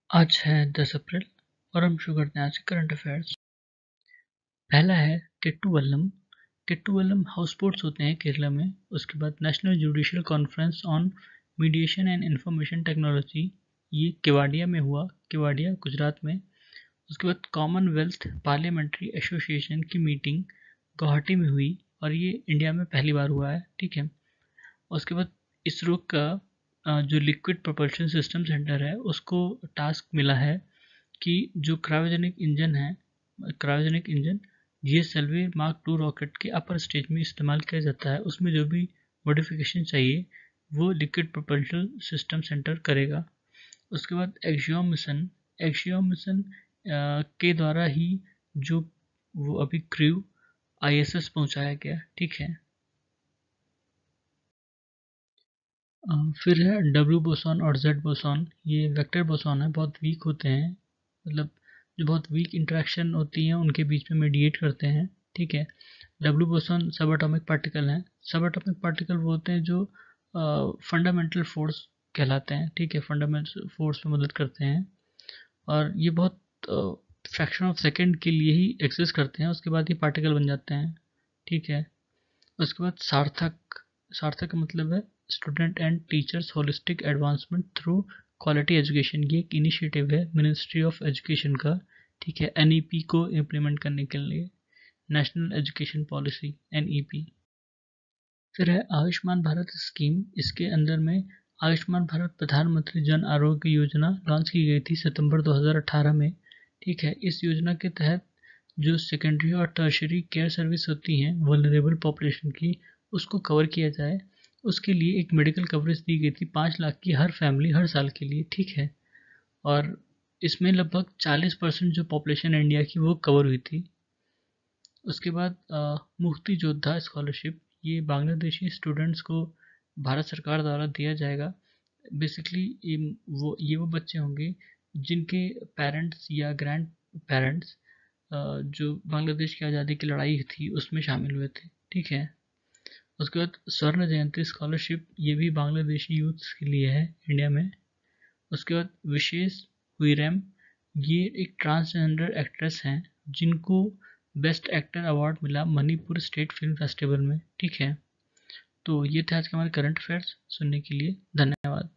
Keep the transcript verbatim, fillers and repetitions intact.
आज है दस अप्रैल और हम शुरू करते हैं आज के करंट अफेयर्स। पहला है Kettuvallam. Kettuvallam house sports होते हैं केरला में। उसके बाद national judicial conference on mediation and information technology, ये केवाडिया में हुआ, केवाडिया गुजरात में। उसके बाद कॉमनवेल्थ पार्लियामेंट्री एसोसिएशन की मीटिंग गुवाहाटी में हुई और ये इंडिया में पहली बार हुआ है, ठीक है। उसके बाद इसरो का अ, जो लिक्विड प्रोपल्शन सिस्टम सेंटर है उसको टास्क मिला है कि जो क्रायोजेनिक इंजन है, cryogenic engine GSLV mark two rocket के अपर स्टेज में इस्तेमाल किया जाता है, उसमें जो भी मॉडिफिकेशन चाहिए वो लिक्विड प्रोपल्शन सिस्टम सेंटर करेगा। उसके बाद एक्सियोम मिशन, एक्सियोम मिशन के द्वारा ही जो वो अभी क्रू आईएसएस पहुंचाया गया, ठीक है। अ, फिर है डब्ल्यू बोसॉन और जेड बोसॉन। ये वेक्टर बोसॉन है, बहुत वीक होते हैं, मतलब जो बहुत वीक इंटरेक्शन होती है उनके बीच में मीडिएट करते हैं, ठीक है। W boson subatomic particle हैं। सब एटॉमिक पार्टिकल वो होते हैं जो फंडामेंटल फोर्स कहलाते हैं, ठीक है, फंडामेंटल फोर्स में मदद करते हैं और ये बहुत फ्रैक्शन ऑफ सेकेंड के लिए ही एग्जिस्ट करते हैं, उसके बाद ये पार्टिकल बन जाते हैं, ठीक है। उसके बाद सार्थक, सार्थक का मतलब है student and teachers holistic advancement through quality education. ये एक इनिशिएटिव है मिनिस्ट्री ऑफ एजुकेशन का, ठीक है, एनईपी को इम्प्लीमेंट करने के लिए, नेशनल एजुकेशन पॉलिसी एनईपी। फिर है आयुष्मान भारत स्कीम। इसके अंदर में आयुष्मान भारत प्रधानमंत्री जन आरोग्य योजना लॉन्च की गई थी सितंबर दो हज़ार अठारह में, ठीक है। इस योजना के तहत जो सेकेंडरी और टर्शरी केयर सर्विस होती हैं वल्नरेबल पॉपुलेशन की, उसको कवर किया जाए, उसके लिए एक मेडिकल कवरेज दी गई थी पाँच लाख की हर फैमिली हर साल के लिए, ठीक है। और इसमें लगभग चालीस परसेंट जो पॉपुलेशन इंडिया की वो कवर हुई थी। उसके बाद अ, मुक्ति योद्धा स्कॉलरशिप, ये बांग्लादेशी स्टूडेंट्स को भारत सरकार द्वारा दिया जाएगा। बेसिकली ये वो ये वो बच्चे होंगे जिनके पेरेंट्स या ग्रैंड पेरेंट्स जो बांग्लादेश की आज़ादी की लड़ाई थी उसमें शामिल हुए थे, ठीक है। उसके बाद स्वर्ण जयंती स्कॉलरशिप, ये भी बांग्लादेशी यूथ्स के लिए है इंडिया में। उसके बाद विशेष हुईरैम, ये एक ट्रांसजेंडर एक्ट्रेस हैं जिनको बेस्ट एक्टर अवार्ड मिला मणिपुर स्टेट फिल्म फेस्टिवल में, ठीक है। तो ये थे आज के हमारे करंट अफेयर्स। सुनने के लिए धन्यवाद।